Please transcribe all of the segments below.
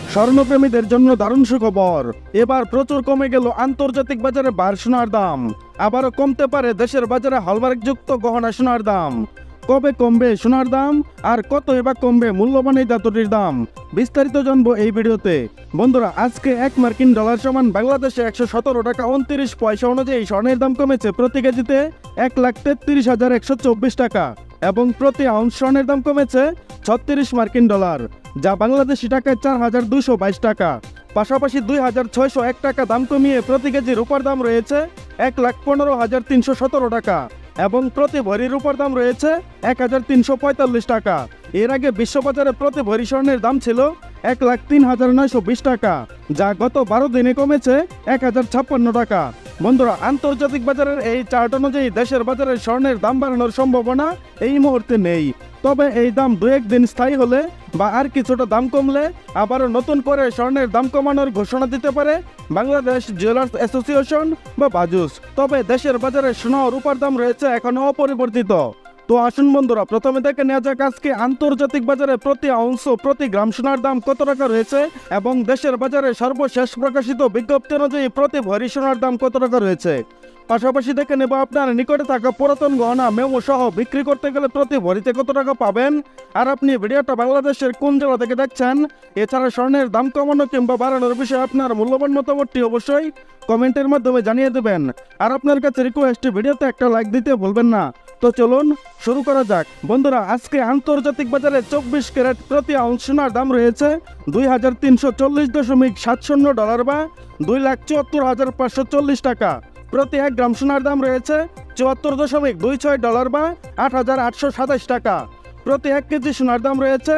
স্বর্ণপ্রেমীদের জন্য দারুণ সুখবর। এবার প্রচুর কমে গেল আন্তর্জাতিক বাজারে বার সোনার দাম। আবারও কমতে পারে দেশের বাজারে হলমার্কযুক্ত গহনা সোনার দাম। কবে কমবে সোনার দাম, আর কতই বা কমবে মূল্যবান এই ধাতুটির দাম, বিস্তারিত জানবো এই ভিডিওতে। বন্ধুরা, আজকে 1 মার্কিন ডলার সমান বাংলাদেশে 117 টাকা 29 পয়সা অনুযায়ী স্বর্ণের দাম কমেছে প্রতি কেজিতে 1,33,124 টাকা এবং প্রতি আউন্স স্বর্ণের দাম কমেছে 36 মার্কিন ডলার, যা বাংলাদেশি টাকায় 4,222 টাকা। পাশাপাশি 2,601 টাকা দাম কমিয়ে প্রতি কেজি রূপার দাম রয়েছে 1,15,317 টাকা এবং প্রতি ভরি রূপার দাম রয়েছে 1,345 টাকা। এর আগে বিশ্ববাজারে প্রতি ভরি স্বর্ণের দাম ছিল 1,03,920 টাকা, যা গত 12 দিনে কমেছে 1,056 টাকা। বন্ধুরা, আন্তর্জাতিক বাজারের এই চার্ট অনুযায়ী দেশের বাজারে স্বর্ণের দাম বাড়ানোর সম্ভাবনা এই মুহূর্তে নেই। তবে এই দাম 2-1 দিন স্থায়ী হলে বা আর কিছুটা দাম কমলে আবারও নতুন করে স্বর্ণের দাম কমানোর ঘোষণা দিতে পারে বাংলাদেশ জুয়েলার্স অ্যাসোসিয়েশন বা বাজুস। তবে দেশের বাজারে সোনা ও রূপার দাম রয়েছে এখনো অপরিবর্তিত। তো আসুন বন্ধুরা, প্রথমে দেখে নেওয়া যাক আজকে আন্তর্জাতিক বাজারে প্রতি আউন্স ও প্রতি গ্রাম সোনার দাম কত টাকা রয়েছে এবং দেশের বাজারে সর্বশেষ প্রকাশিত বিজ্ঞপ্তি অনুযায়ী প্রতি ভরি সোনার দাম কত টাকা রয়েছে। পাশাপাশি দেখে নেব আপনার নিকটে থাকা পুরাতন গহনা মেমো সহ বিক্রি করতে গেলে প্রতি ভরিতে কত টাকা পাবেন, আর আপনি ভিডিওটা বাংলাদেশের কোন জেলা থেকে দেখছেন। এছাড়া স্বর্ণের দাম কমানো কিংবা বাড়ানোর বিষয়ে আপনার মূল্যবান মতামতটি অবশ্যই কমেন্টের মাধ্যমে জানিয়ে দেবেন। আর আপনার কাছে রিকোয়েস্ট, ভিডিওতে একটা লাইক দিতে ভুলবেন না। তো চলুন শুরু করা যাক। বন্ধুরা, আজকে আন্তর্জাতিক বাজারে 24 ক্যারেট প্রতি আউন্স সোনার দাম রয়েছে 2,340.70 ডলার বা 2,74,540 টাকা। প্রতি 1 গ্রাম সোনার দাম রয়েছে 74.26 ডলার বা 8,827 টাকা। প্রতি 1 কেজি সোনার দাম রয়েছে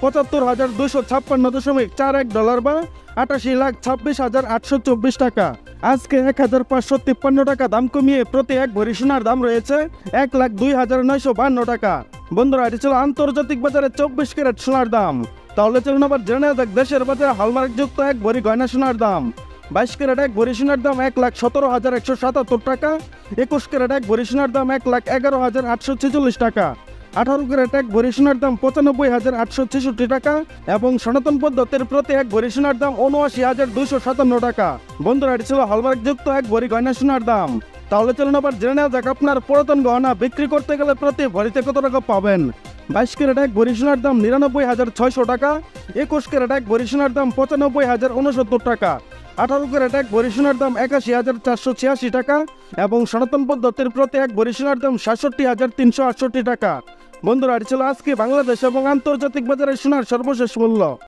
75,256.41 ডলার বা 88,26,824 টাকা। আজকে 1,553 টাকা দাম কমিয়ে প্রতি 1 ভরি সোনার দাম রয়েছে 1,02,952 টাকা। বন্ধুরা, এটি ছিল আন্তর্জাতিক বাজারে 24 ক্যারেট সোনার দাম। তাহলে চলুন আবার জেনে নেওয়া যাক দেশের বাজারে হলমার্কযুক্ত 1 ভরি গয়না সোনার দাম। 22 ক্যারেট 1 ভরি সোনার দাম 1,17,177 টাকা। 21 ক্যারেট 1 ভরি সোনার দাম 1,11,846 টাকা। 18 ক্যারেট 1 ভরি সোনার দাম 95,866 টাকা এবং সনাতন পদ্ধতির প্রতি 1 ভরি সোনার দাম 79,257 টাকা। বন্ধুরা, এটি ছিল হলমার্কযুক্ত 1 ভরি গয়না সোনার দাম। তাহলে চলুন আবার জেনে নেওয়া যাক আপনার পুরাতন গহনা বিক্রি করতে গেলে প্রতি ভরিতে কত টাকা পাবেন। 22 ক্যারেট 1 ভরি সোনার দাম 99,600 টাকা। 21 ক্যারেট 1 ভরি সোনার দাম 95,069 টাকা। 18 ক্যারেট 1 ভরি সোনার দাম 81,486 টাকা এবং সনাতন পদ্ধতির প্রতি 1 ভরি সোনার দাম 67,368 টাকা। বন্ধুরা, এটি ছিল আজকে বাংলাদেশ এবং আন্তর্জাতিক বাজারে সোনার সর্বশেষ মূল্য।